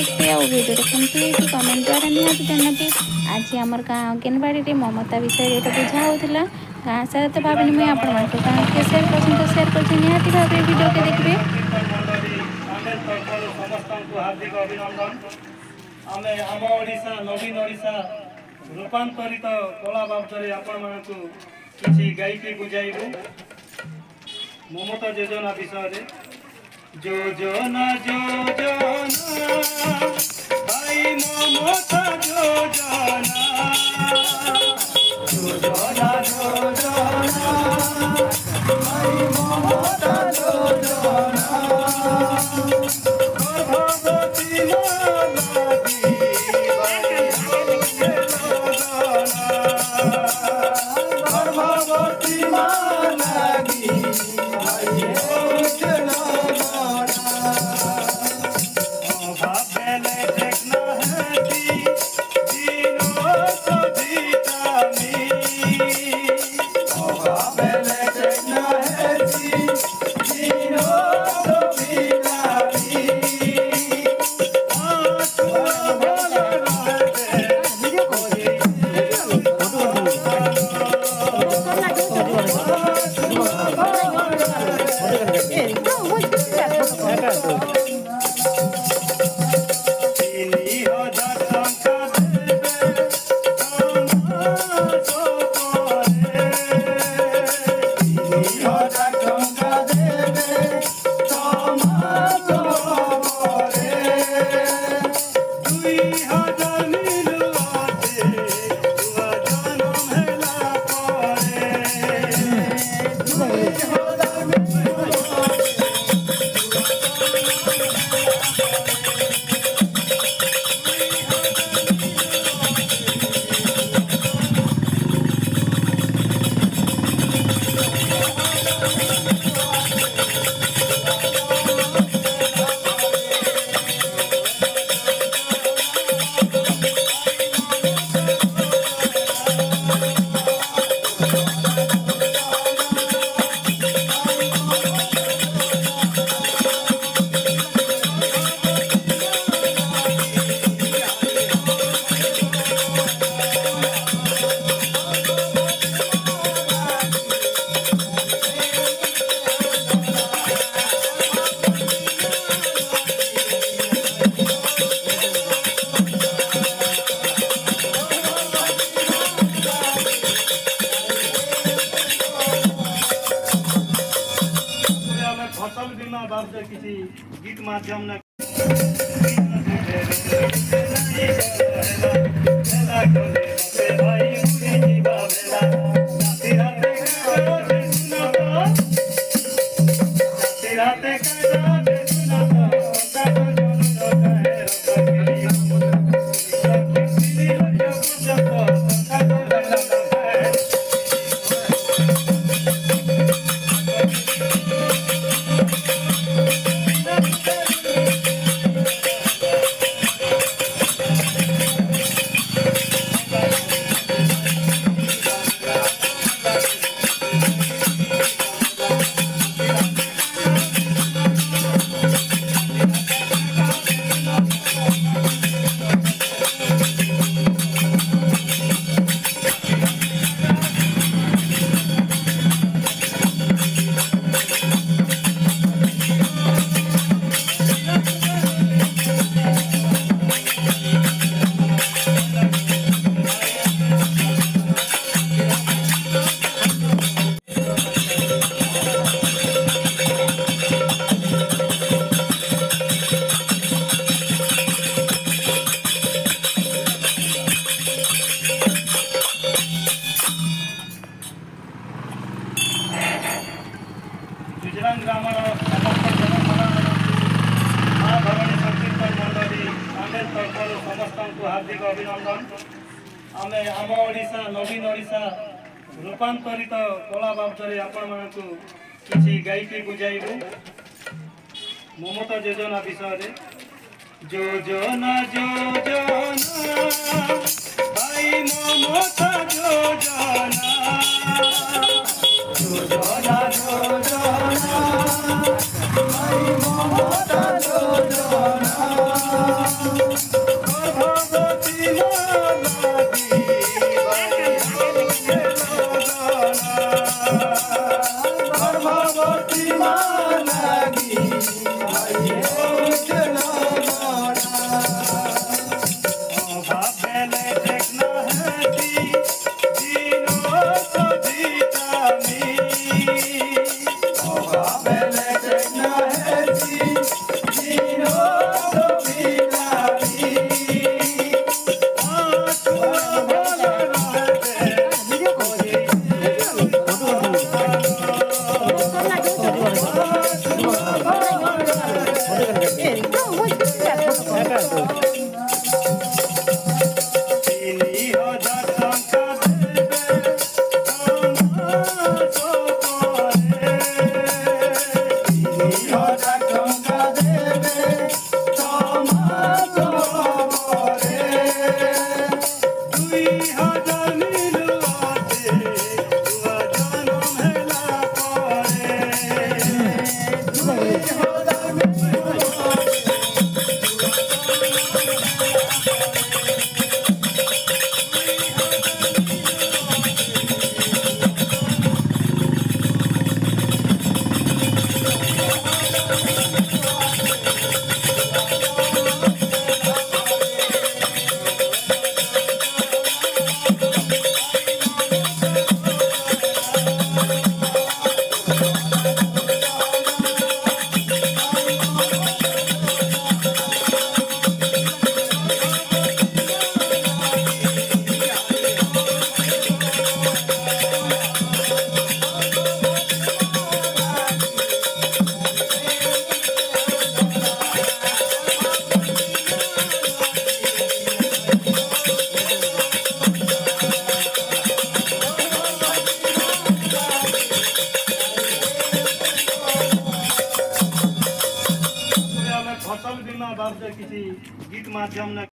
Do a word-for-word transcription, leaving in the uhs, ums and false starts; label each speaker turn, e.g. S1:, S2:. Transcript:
S1: देखते और वीडियो केमती होती कमेंट द्वारा निहाती जानते। आज आमर गाँ अंगनवाड़ी ममता विषय ये बुझा होता गाँ सारा तो भाविनी मुझे आपण मान गाँ के सेयार कर सेयार कर निहाती भाव वीडियो के देखिए।
S2: हार्दिक अभिनंदन। आमे आम ओडिशा नवीन ओडिशा रूपांतरित कला बाबद आपण मानकु किछि गायकी बुझाइबु ममता योजना विषय योजना योजना भाई ममता योजना योजना योजना भाई ममता योजना फसल बीमा बाबद किसी गीत माध्यम ने ग्रामर समस्त हार्दिक अभिनंदन। आमे आम ओडिशा नवीन ओडिशा रूपांतरित कला बाबद आपण मानकु किछि गायकी बुझाइबु ममता योजना विषय योजना योजना भाई ममता योजना योजना योजना भाई ममता योजना ହିସାବରେ କିଛି ଗୀତ ମାଧ୍ୟମ